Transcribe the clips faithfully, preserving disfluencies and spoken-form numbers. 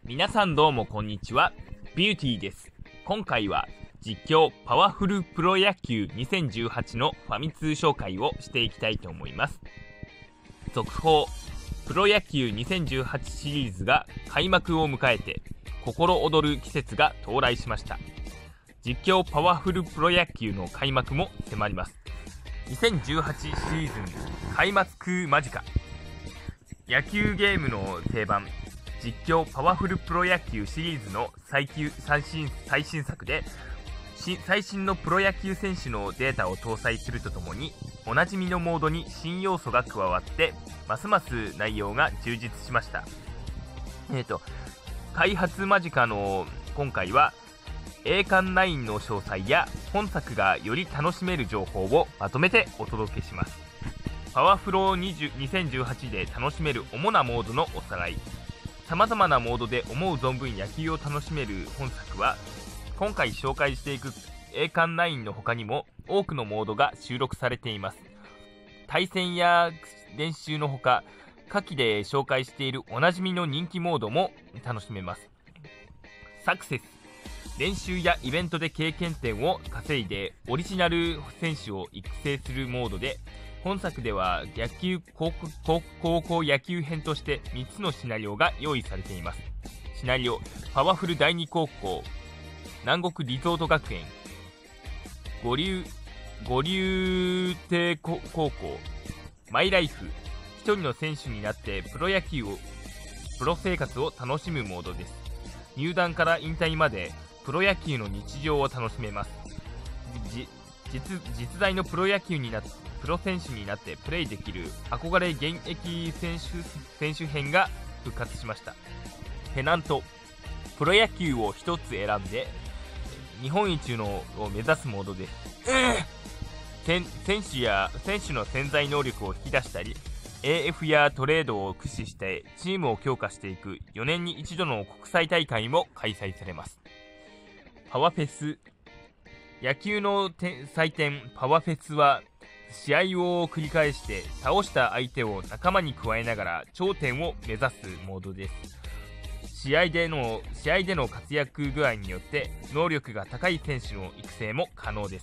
皆さんどうもこんにちは、ビューティーです。今回は実況パワフルプロ野球にせんじゅうはちのファミ通紹介をしていきたいと思います。続報、プロ野球にせんじゅうはちシリーズが開幕を迎えて心躍る季節が到来しました。実況パワフルプロ野球の開幕も迫ります。にせんじゅうはちシーズン開幕間近。野球ゲームの定番、実況パワフルプロ野球シリーズの最旧最新最新作で、最新のプロ野球選手のデータを搭載するとともに、おなじみのモードに新要素が加わって、ますます内容が充実しました。えーと、開発間近の今回は、栄冠ナインの詳細や本作がより楽しめる情報をまとめてお届けします。パワフロにせんじゅうはちで楽しめる主なモードのおさらい。様々なモードで思う存分野球を楽しめる本作は、今回紹介していく栄冠ナインの他にも多くのモードが収録されています。対戦や練習のほか、下記で紹介しているおなじみの人気モードも楽しめます。サクセス、練習やイベントで経験点を稼いでオリジナル選手を育成するモードで、本作では野球高校、高校野球編としてみっつのシナリオが用意されています。シナリオ、パワフルだいに高校、南国リゾート学園、五流五流亭高校、マイライフ、一人の選手になってプロ野球をプロ生活を楽しむモードです。入団から引退までプロ野球の日常を楽しめます。じ実実在のプロ野球になってプロ選手になってプレイできる憧れ現役選手選手編が復活しました。ペナント、プロ野球を一つ選んで日本一のを目指すモードです。選手や選手の潜在能力を引き出したり、 エーエフ やトレードを駆使してチームを強化していくよねんに一度の国際大会も開催されます。パワフェス、野球の祭典パワフェスは試合を繰り返して倒した相手を仲間に加えながら頂点を目指すモードです。試合での試合での活躍具合によって能力が高い選手の育成も可能です。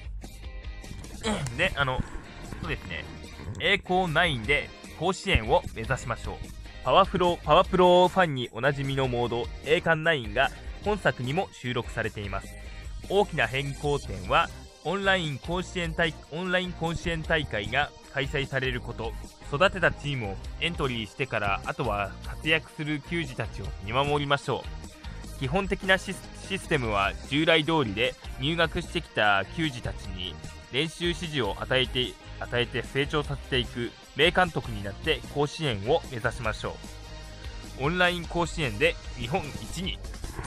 で、あのそうですね、栄光ナインで甲子園を目指しましょう。パワフロパワプロファンにおなじみのモード栄冠ナインが本作にも収録されています。大きな変更点はオンライン甲子園大オンライン甲子園大会が開催されること。育てたチームをエントリーしてから、あとは活躍する球児たちを見守りましょう。基本的なシ ス, システムは従来通りで、入学してきた球児たちに練習指示を与えて与えて成長させていく名監督になって甲子園を目指しましょう。オンライン甲子園で日本一に。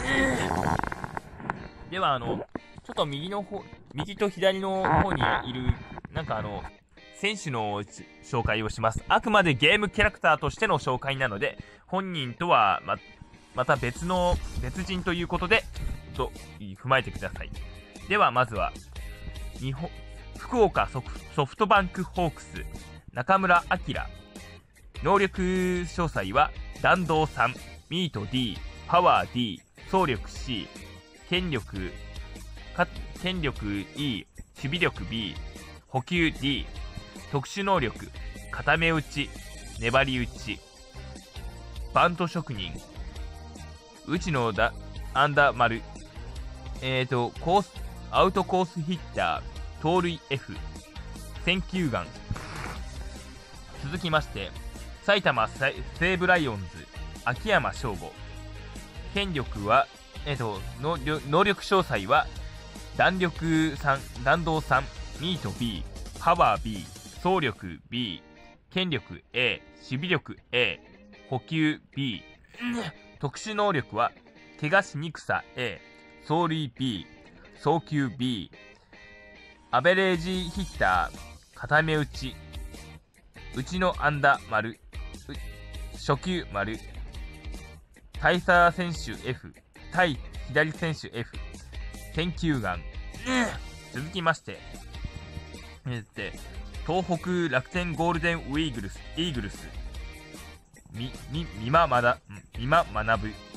では、あのちょっと右の方右と左の方にいるなんかあの選手の紹介をします。あくまでゲームキャラクターとしての紹介なので、本人とは ま, また別の別人ということでと踏まえてください。ではまずは日本福岡ソフソフトバンクホークス中村晃。能力詳細は弾道さん、ミート D、 パワー D、 走力 C、 権力か権力 E、 守備力 B、 補給 D、 特殊能力固め打ち、粘り打ち、バント職人、内野だアンダー丸、えーとコースアウトコースヒッター、盗塁 F、 選球眼。続きまして埼玉西武ライオンズ秋山翔吾。権力はえーと能力詳細は弾力さん、弾道さん、ミート B、 パワー B、 走力 B、 権力 A、 守備力 A、 補給 B、 特殊能力は怪我しにくさ A、 走塁 B、 送球 B、 アベレージヒッター、固め打ち、内のアンダ丸、初球丸、対左選手 F、 対左選手 F、 選球眼。続きまして、えー、東北楽天ゴールデンウイーグルスイーグルスみみみままだみま学ぶ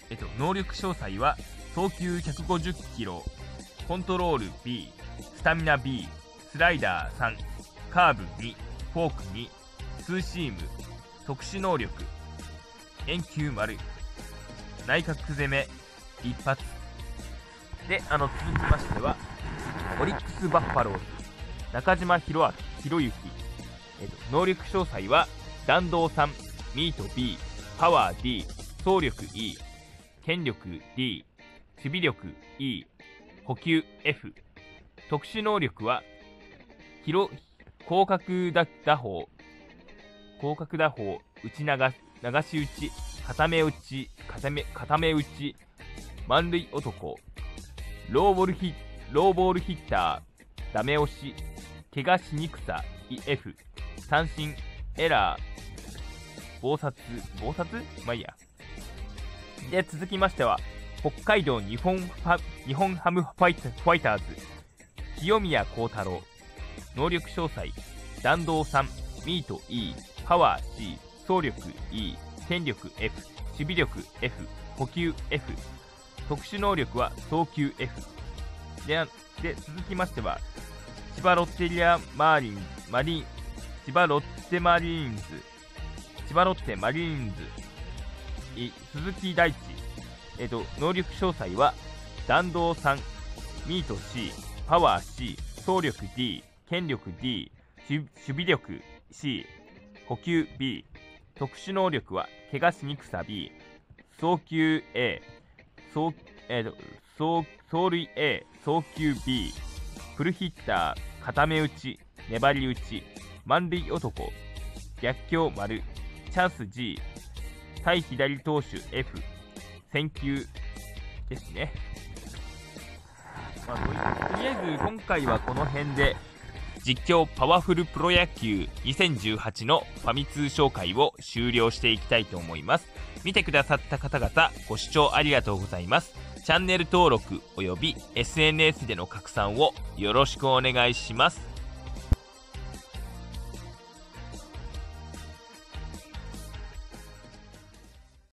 えっと、能力詳細は送球ひゃくごじゅっキロ、コントロール ビー、スタミナ ビー、スライダーさん、カーブに、フォークに、ツーシーム、特殊能力、円球丸、内角攻め、一発。で、あの、続きましては、オリックスバッファローズ、中島博明、博之。えっと、能力詳細は、弾道さん、ミート ビー、パワー ディー、走力 イー、権力 ディー、守備力 イー、補給 エフ。特殊能力は、広、広角打打法、広角打法、打ち流流し打ち、固め打ち、固め、固め打ち、満塁男、ローボールヒローボールヒッター、ダメ押し、怪我しにくさ、F、三振、エラー、暴殺、暴殺まあいいや。で、続きましては、北海道日本ファ日本ハムファイタファイターズ、清宮幸太郎。能力詳細、弾道さん、ミート E、パワー C、走力 E、権力 F、守備力 F、補給 F。特殊能力は送球 F。で、で続きましては、千葉ロッテリアマーリン、マリン、千葉ロッテマリーンズ、千葉ロッテマリーンズ、い鈴木大地。えっと、能力詳細は、弾道さん、ミート C、パワー C、走力 D、権力 D、守備力 C、補給 B。特殊能力は、怪我しにくさ B、送球 A、走、えー、走走塁 A、送球 B、フルヒッター、固め打ち、粘り打ち、満塁男、逆境丸、チャンス G、対左投手 F、選球ですね。まあ、とりあえず今回はこの辺で実況パワフルプロ野球にせんじゅうはちのファミ通紹介を終了していきたいと思います。見てくださった方々ご視聴ありがとうございます。チャンネル登録および エスエヌエス での拡散をよろしくお願いします。